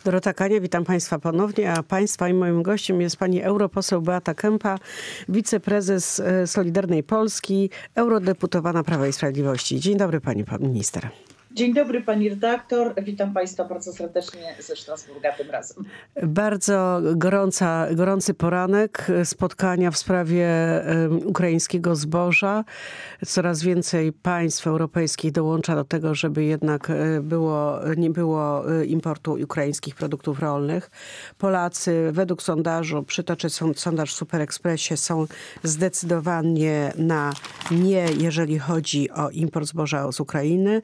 Dorota Kania, witam Państwa ponownie, a Państwa i moim gościem jest pani europoseł Beata Kempa, wiceprezes Solidarnej Polski, eurodeputowana Prawa i Sprawiedliwości. Dzień dobry pani minister. Dzień dobry pani redaktor, witam Państwa bardzo serdecznie ze Strasburga tym razem. Bardzo gorący poranek spotkania w sprawie ukraińskiego zboża. Coraz więcej państw europejskich dołącza do tego, żeby jednak nie było importu ukraińskich produktów rolnych. Polacy według sondażu, przytoczę sondaż w Super Expressie, są zdecydowanie na nie, jeżeli chodzi o import zboża z Ukrainy.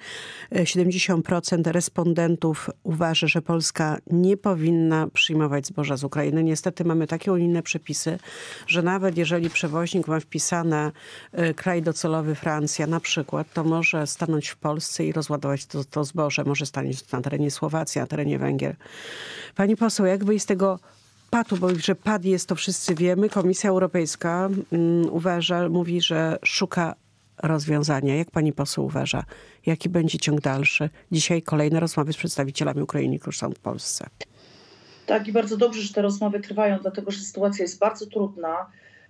70% respondentów uważa, że Polska nie powinna przyjmować zboża z Ukrainy. Niestety mamy takie unijne przepisy, że nawet jeżeli przewoźnik ma wpisane kraj docelowy Francja na przykład, to może stanąć w Polsce i rozładować to zboże. Może stanąć na terenie Słowacji, na terenie Węgier. Pani poseł, jak wyjść z tego patu, bo że pad jest, to wszyscy wiemy. Komisja Europejska mówi, że szuka rozwiązania. Jak pani poseł uważa? Jaki będzie ciąg dalszy? Dzisiaj kolejne rozmowy z przedstawicielami Ukrainy, którzy są w Polsce. Tak, i bardzo dobrze, że te rozmowy trwają, dlatego że sytuacja jest bardzo trudna.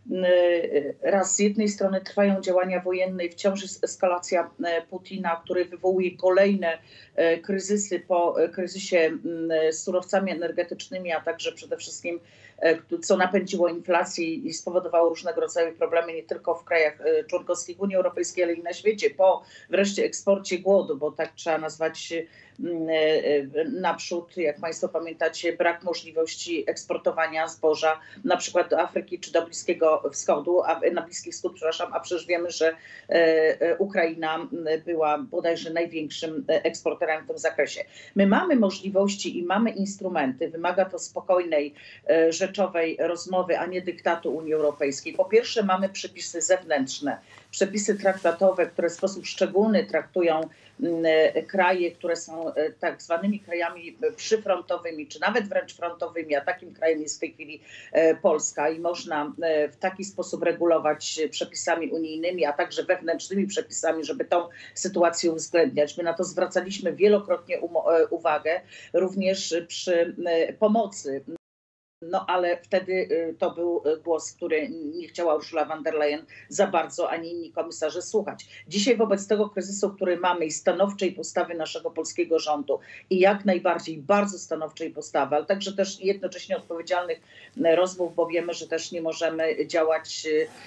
Raz z jednej strony trwają działania wojenne i wciąż jest eskalacja Putina, który wywołuje kolejne kryzysy po kryzysie z surowcami energetycznymi, a także przede wszystkim co napędziło inflację i spowodowało różnego rodzaju problemy nie tylko w krajach członkowskich Unii Europejskiej, ale i na świecie, po wreszcie eksporcie głodu, bo tak trzeba nazwać naprzód, jak Państwo pamiętacie, brak możliwości eksportowania zboża na przykład do Afryki czy do Bliskiego Wschodu, na Bliski Wschód, przepraszam, a przecież wiemy, że Ukraina była bodajże największym eksporterem w tym zakresie. My mamy możliwości i mamy instrumenty, wymaga to spokojnej, rzeczowej rozmowy, a nie dyktatu Unii Europejskiej. Po pierwsze mamy przepisy zewnętrzne, przepisy traktatowe, które w sposób szczególny traktują kraje, które są tak zwanymi krajami przyfrontowymi, czy nawet wręcz frontowymi, a takim krajem jest w tej chwili Polska i można w taki sposób regulować przepisami unijnymi, a także wewnętrznymi przepisami, żeby tą sytuację uwzględniać. My na to zwracaliśmy wielokrotnie uwagę, również przy pomocy. No ale wtedy to był głos, który nie chciała Ursula von der Leyen za bardzo, ani inni komisarze słuchać. Dzisiaj wobec tego kryzysu, który mamy i stanowczej postawy naszego polskiego rządu i jak najbardziej bardzo stanowczej postawy, ale także też jednocześnie odpowiedzialnych rozmów, bo wiemy, że też nie możemy działać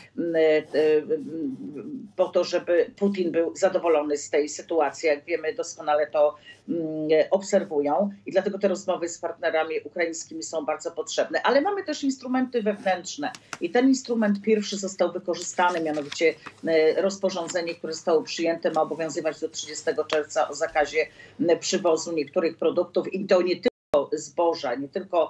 po to, żeby Putin był zadowolony z tej sytuacji. Jak wiemy, doskonale to obserwują i dlatego te rozmowy z partnerami ukraińskimi są bardzo potrzebne. Ale mamy też instrumenty wewnętrzne i ten instrument pierwszy został wykorzystany, mianowicie rozporządzenie, które zostało przyjęte, ma obowiązywać do 30 czerwca o zakazie przywozu niektórych produktów i to nie tylko zboża, nie tylko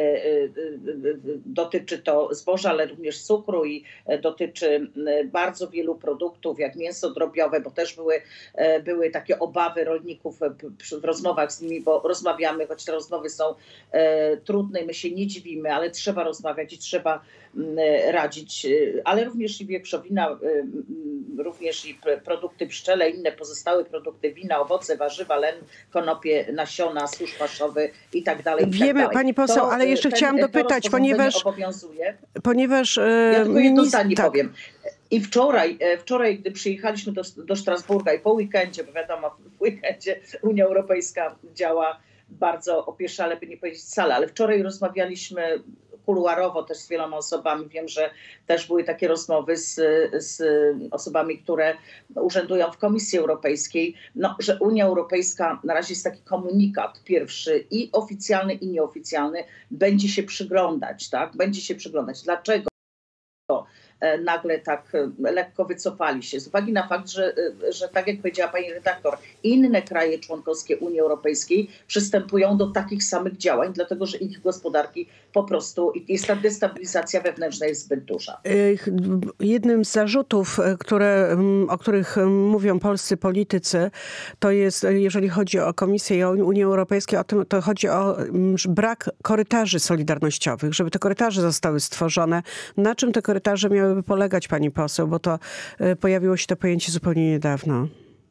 dotyczy to zboża, ale również cukru i dotyczy bardzo wielu produktów, jak mięso drobiowe, bo też były takie obawy rolników w rozmowach z nimi, bo rozmawiamy, choć te rozmowy są trudne i my się nie dziwimy, ale trzeba rozmawiać i trzeba radzić, ale również i wieprzowina, również i produkty pszczele, inne pozostałe produkty, wina, owoce, warzywa, len, konopie, nasiona, służ paszowy i tak dalej. Wiemy, pani poseł, ale jeszcze chciałam dopytać, ponieważ ja tylko jedno zdanie powiem. I wczoraj, gdy przyjechaliśmy do Strasburga i po weekendzie, bo wiadomo, w weekendzie Unia Europejska działa bardzo opieszale, by nie powiedzieć wcale, ale wczoraj rozmawialiśmy kuluarowo też z wieloma osobami. Wiem, że też były takie rozmowy z osobami, które urzędują w Komisji Europejskiej, że Unia Europejska, na razie jest taki komunikat pierwszy i oficjalny i nieoficjalny, będzie się przyglądać, tak? Będzie się przyglądać. Dlaczego nagle tak lekko wycofali się? Z uwagi na fakt, że tak jak powiedziała pani redaktor, inne kraje członkowskie Unii Europejskiej przystępują do takich samych działań, dlatego że ich gospodarki po prostu, jest ta destabilizacja wewnętrzna jest zbyt duża. Jednym z zarzutów, o których mówią polscy politycy, to jest, jeżeli chodzi o Komisję i o Unię Europejską, to chodzi o brak korytarzy solidarnościowych, żeby te korytarze zostały stworzone. Na czym te korytarze miałyby polegać, pani poseł? Bo to pojawiło się to pojęcie zupełnie niedawno.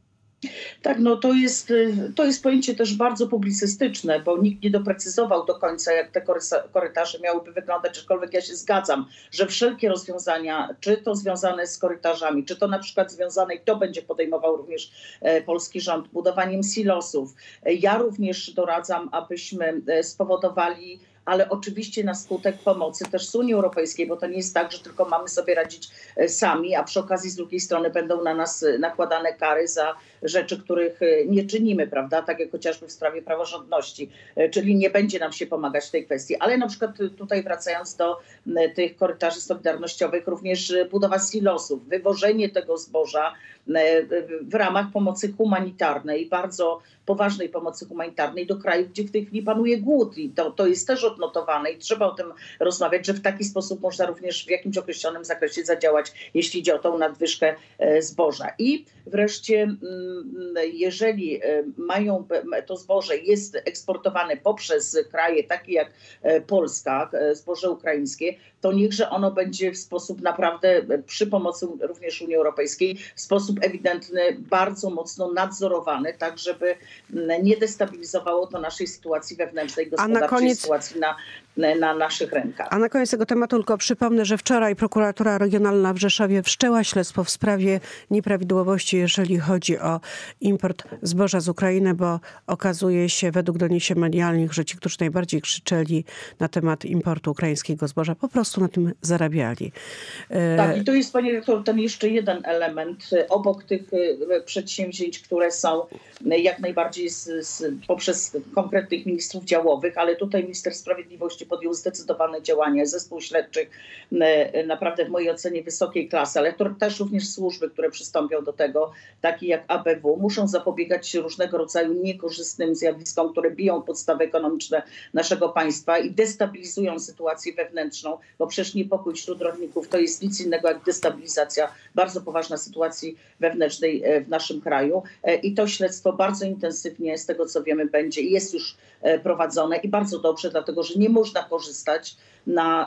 Tak, no to jest pojęcie też bardzo publicystyczne, bo nikt nie doprecyzował do końca, jak te korytarze miałyby wyglądać, aczkolwiek ja się zgadzam, że wszelkie rozwiązania, czy to związane z korytarzami, czy to na przykład związane, i to będzie podejmował również polski rząd, budowaniem silosów. Ja również doradzam, abyśmy spowodowali, ale oczywiście na skutek pomocy też z Unii Europejskiej, bo to nie jest tak, że tylko mamy sobie radzić sami, a przy okazji z drugiej strony będą na nas nakładane kary za rzeczy, których nie czynimy, prawda? Tak jak chociażby w sprawie praworządności, czyli nie będzie nam się pomagać w tej kwestii. Ale na przykład tutaj wracając do tych korytarzy solidarnościowych, również budowa silosów, wywożenie tego zboża w ramach pomocy humanitarnej, bardzo poważnej pomocy humanitarnej do krajów, gdzie w tej chwili panuje głód. I to jest też odnotowane i trzeba o tym rozmawiać, że w taki sposób można również w jakimś określonym zakresie zadziałać, jeśli idzie o tą nadwyżkę zboża. I wreszcie, jeżeli to zboże jest eksportowane poprzez kraje takie jak Polska, zboże ukraińskie, to niechże ono będzie w sposób naprawdę, przy pomocy również Unii Europejskiej, w sposób ewidentny, bardzo mocno nadzorowany, tak żeby nie destabilizowało to naszej sytuacji wewnętrznej, gospodarczej, sytuacji na naszych rękach. A na koniec tego tematu tylko przypomnę, że wczoraj prokuratura regionalna w Rzeszowie wszczęła śledztwo w sprawie nieprawidłowości, jeżeli chodzi o import zboża z Ukrainy, bo okazuje się według doniesień medialnych, że ci, którzy najbardziej krzyczeli na temat importu ukraińskiego zboża, po prostu na tym zarabiali. Tak, i to jest, panie rektor, ten jeszcze jeden element obok tych przedsięwzięć, które są jak najbardziej poprzez konkretnych ministrów działowych, ale tutaj minister sprawiedliwości podjął zdecydowane działania, zespół śledczych naprawdę w mojej ocenie wysokiej klasy, ale to też również służby, które przystąpią do tego, takie jak ABW, muszą zapobiegać różnego rodzaju niekorzystnym zjawiskom, które biją podstawy ekonomiczne naszego państwa i destabilizują sytuację wewnętrzną, bo przecież niepokój wśród rolników to jest nic innego jak destabilizacja bardzo poważnej sytuacji wewnętrznej w naszym kraju. I to śledztwo bardzo intensywnie, z tego co wiemy, będzie i jest już prowadzone i bardzo dobrze, dlatego że nie można korzystać na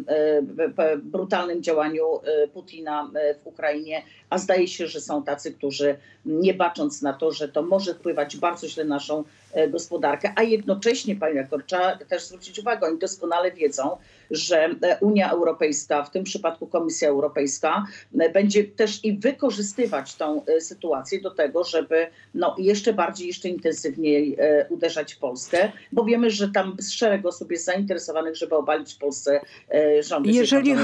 brutalnym działaniu Putina w Ukrainie, a zdaje się, że są tacy, którzy nie bacząc na to, że to może wpływać bardzo źle na naszą gospodarkę, a jednocześnie, panie rektor, trzeba też zwrócić uwagę, oni doskonale wiedzą, że Unia Europejska, w tym przypadku Komisja Europejska, będzie też i wykorzystywać tą sytuację do tego, żeby jeszcze bardziej, jeszcze intensywniej uderzać w Polskę, bo wiemy, że tam szereg osób jest zainteresowanych, żeby obalić w Polsce rządy. Jeżeli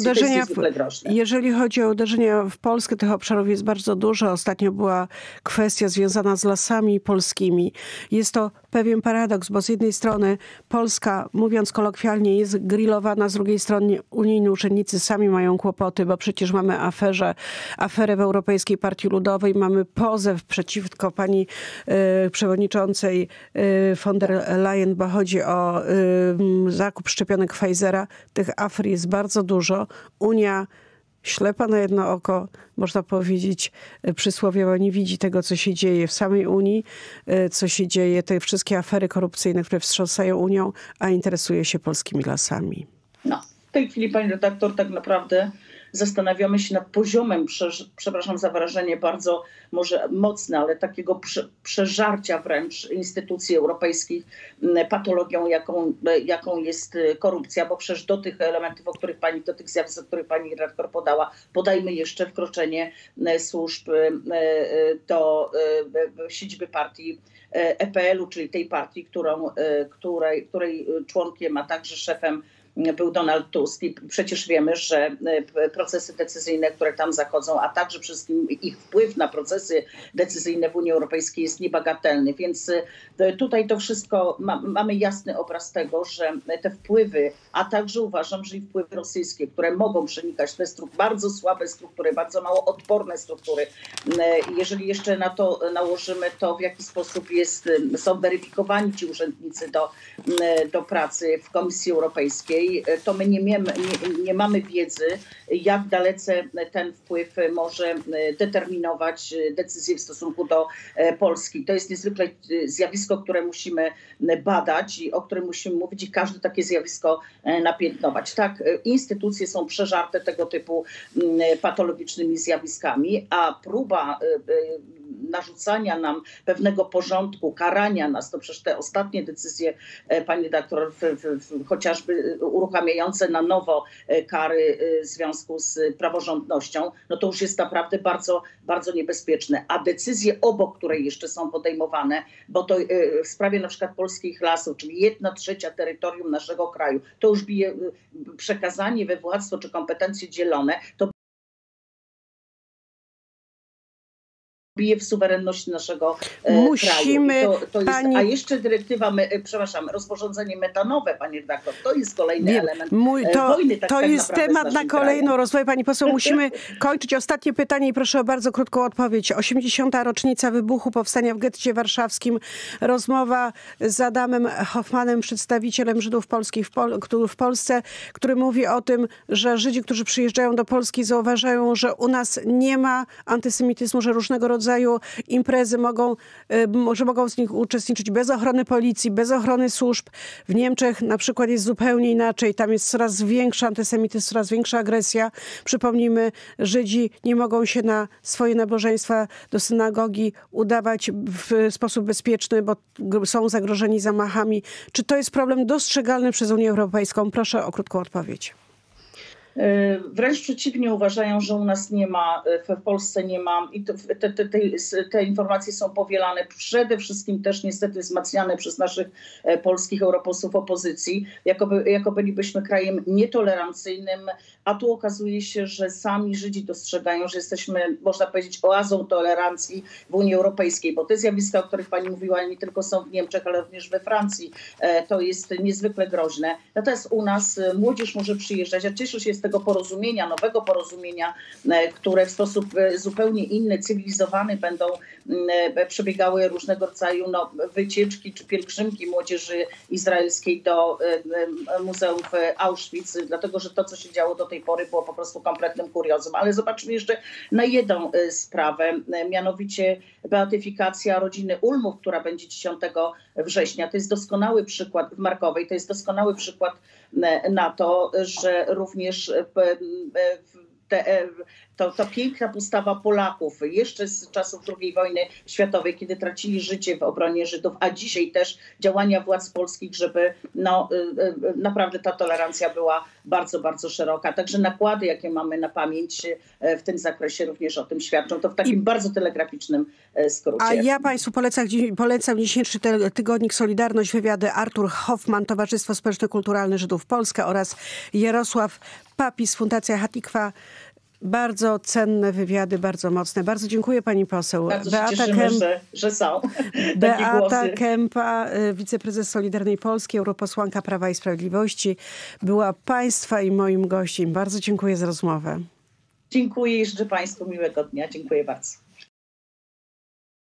chodzi o uderzenia w Polskę, tych obszarów jest bardzo dużo. Ostatnio była kwestia związana z lasami polskimi. Jest to pewien paradoks, bo z jednej strony Polska, mówiąc kolokwialnie, jest grillowana, z drugiej strony unijni urzędnicy sami mają kłopoty, bo przecież mamy aferę w Europejskiej Partii Ludowej, mamy pozew przeciwko pani przewodniczącej von der Leyen, bo chodzi o zakup szczepionek Pfizera. Tych afer jest bardzo dużo. Unia ślepa na jedno oko, można powiedzieć przysłowiowo, nie widzi tego, co się dzieje w samej Unii, co się dzieje, te wszystkie afery korupcyjne, które wstrząsają Unią, a interesuje się polskimi lasami. W tej chwili, pani redaktor, tak naprawdę zastanawiamy się nad poziomem, przepraszam za wyrażenie bardzo może mocne, ale takiego przeżarcia wręcz instytucji europejskich patologią, jaką jest korupcja, bo przecież do tych elementów, do tych zjawisk, o których pani redaktor podała, podajmy jeszcze wkroczenie służb do siedziby partii EPL-u, czyli tej partii, której członkiem, a także szefem był Donald Tusk i przecież wiemy, że procesy decyzyjne, które tam zachodzą, a także przede wszystkim ich wpływ na procesy decyzyjne w Unii Europejskiej jest niebagatelny. Więc tutaj to wszystko, mamy jasny obraz tego, że te wpływy, a także uważam, że i wpływy rosyjskie, które mogą przenikać te bardzo słabe struktury, bardzo mało odporne struktury. Jeżeli jeszcze na to nałożymy to, w jaki sposób są weryfikowani ci urzędnicy do pracy w Komisji Europejskiej, to my nie mamy wiedzy, jak dalece ten wpływ może determinować decyzje w stosunku do Polski. To jest niezwykle zjawisko, które musimy badać i o którym musimy mówić i każde takie zjawisko napiętnować. Tak, instytucje są przeżarte tego typu patologicznymi zjawiskami, a próba narzucania nam pewnego porządku, karania nas, to przecież te ostatnie decyzje, pani redaktor, chociażby uruchamiające na nowo kary w związku z praworządnością, no to już jest naprawdę bardzo, bardzo niebezpieczne. A decyzje obok, które jeszcze są podejmowane, bo to w sprawie na przykład polskich lasów, czyli 1/3 terytorium naszego kraju, to już bije przekazanie we władztwo czy kompetencje dzielone, to bije w suwerenność naszego kraju. A jeszcze dyrektywa, rozporządzenie metanowe, pani redaktor, to jest kolejny element wojny. To jest temat na kolejną rozmowę. Pani poseł, musimy kończyć. Ostatnie pytanie i proszę o bardzo krótką odpowiedź. 80. rocznica wybuchu powstania w getcie warszawskim. Rozmowa z Adamem Hoffmanem, przedstawicielem Żydów polskich w Polsce, który mówi o tym, że Żydzi, którzy przyjeżdżają do Polski, zauważają, że u nas nie ma antysemityzmu, że różnego rodzaju imprezy mogą z nich uczestniczyć bez ochrony policji, bez ochrony służb. W Niemczech na przykład jest zupełnie inaczej. Tam jest coraz większy antysemityzm, coraz większa agresja. Przypomnijmy, Żydzi nie mogą się na swoje nabożeństwa do synagogi udawać w sposób bezpieczny, bo są zagrożeni zamachami. Czy to jest problem dostrzegalny przez Unię Europejską? Proszę o krótką odpowiedź. Wręcz przeciwnie, uważają, że u nas nie ma, w Polsce nie ma i te informacje są powielane przede wszystkim też niestety wzmacniane przez naszych polskich europosłów opozycji, jako bylibyśmy krajem nietolerancyjnym, a tu okazuje się, że sami Żydzi dostrzegają, że jesteśmy, można powiedzieć, oazą tolerancji w Unii Europejskiej, bo te zjawiska, o których pani mówiła, nie tylko są w Niemczech, ale również we Francji, to jest niezwykle groźne. Natomiast u nas młodzież może przyjeżdżać. Ja cieszę się z tego porozumienia, nowego porozumienia, które w sposób zupełnie inny, cywilizowany będą przebiegały różnego rodzaju wycieczki czy pielgrzymki młodzieży izraelskiej do Muzeum w Auschwitz, dlatego że to, co się działo do tej pory, było po prostu kompletnym kuriozum. Ale zobaczmy jeszcze na jedną sprawę, mianowicie beatyfikacja rodziny Ulmów, która będzie 10 września. To jest doskonały przykład w Markowej, to jest doskonały przykład na to, że również ta piękna postawa Polaków jeszcze z czasów II wojny światowej, kiedy tracili życie w obronie Żydów, a dzisiaj też działania władz polskich, żeby naprawdę ta tolerancja była bardzo, bardzo szeroka. Także nakłady, jakie mamy na pamięć w tym zakresie również o tym świadczą. To w takim bardzo telegraficznym skrócie. A ja państwu polecam dzisiejszy tygodnik Solidarność, wywiady Artur Hoffman, Towarzystwo Społeczno-Kulturalne Żydów Polska oraz Jarosław Papis, Fundacja Hatikwa. Bardzo cenne wywiady, bardzo mocne. Bardzo dziękuję pani poseł. Bardzo się cieszymy, że są Beata Kempa, wiceprezes Solidarnej Polski, europosłanka Prawa i Sprawiedliwości, była państwa i moim gościem. Bardzo dziękuję za rozmowę. Dziękuję i życzę państwu miłego dnia. Dziękuję bardzo.